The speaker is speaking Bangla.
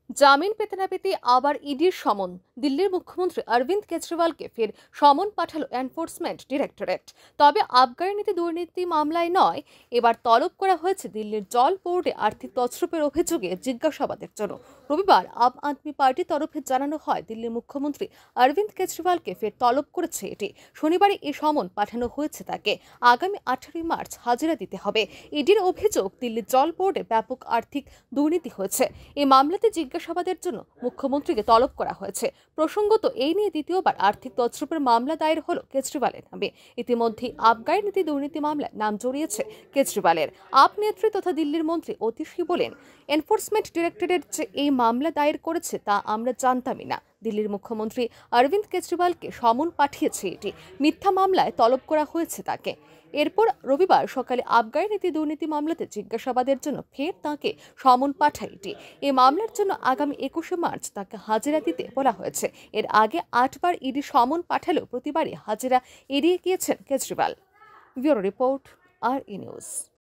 জামিন পেতে না পেতে আবার ইডির সমন। দিল্লির মুখ্যমন্ত্রী অরবিন্দ কেজরিওয়ালকে ফের সমন পাঠালো এনফোর্সমেন্ট ডিরেক্টরেট। তবে আবগারি নীতি দুর্নীতি মামলায় নয়, এবার তলব করা হয়েছে দিল্লির জল বোর্ডে আর্থিক তছরূপের অভিযোগে জিজ্ঞাসাবাদের জন্য। রবিবার আম আদমি পার্টির তরফে জানানো হয়, দিল্লির মুখ্যমন্ত্রী অরবিন্দ কেজরিওয়ালকে ফের তলব করেছে এটি। শনিবারে এই সমন পাঠানো হয়েছে তাকে। আগামী 18 মার্চ হাজিরা দিতে হবে। ইডির অভিযোগ, দিল্লির জল বোর্ডে ব্যাপক আর্থিক দুর্নীতি হয়েছে। এই মামলাতে জিজ্ঞাসাবাদের জন্য মুখ্যমন্ত্রীকে তলব করা হয়েছে। প্রসঙ্গত, এই নিয়ে দ্বিতীয়বার আর্থিক তছরূপের মামলা দায়ের হলো কেজরিওয়ালের নামে। ইতিমধ্যেই আবগারি নীতি দুর্নীতি মামলায় নাম জড়িয়েছে কেজরিওয়ালের। আপ নেত্রী তথা দিল্লির মন্ত্রী অতিশী বলেন, এনফোর্সমেন্ট ডিরেক্টরেট যে এই মামলা দায়ের করেছে তা আমরা জানতামই না। দিল্লির মুখ্যমন্ত্রী অরবিন্দ কেজরিওয়ালকে সমন পাঠিয়েছে এটি। মিথ্যা মামলায় তলব করা হয়েছে তাকে। এরপর রবিবার সকালে আবগারি নীতি দুর্নীতি মামলাতে জিজ্ঞাসাবাদের জন্য ফের তাকে সমন পাঠায় এটি। এই মামলার জন্য আগামী 21 মার্চ তাকে হাজিরা দিতে বলা হয়েছে। এর আগে 8 বার ইডি সমন পাঠালেও প্রতিবারই হাজিরা এড়িয়ে গিয়েছেন Kejriwal. Bureau report, R E news.